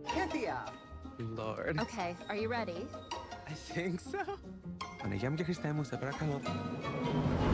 Pythia. Lord. Okay, are you ready? I think so. Ανεγιά μου και Χριστέ μου, σε παρακαλώ.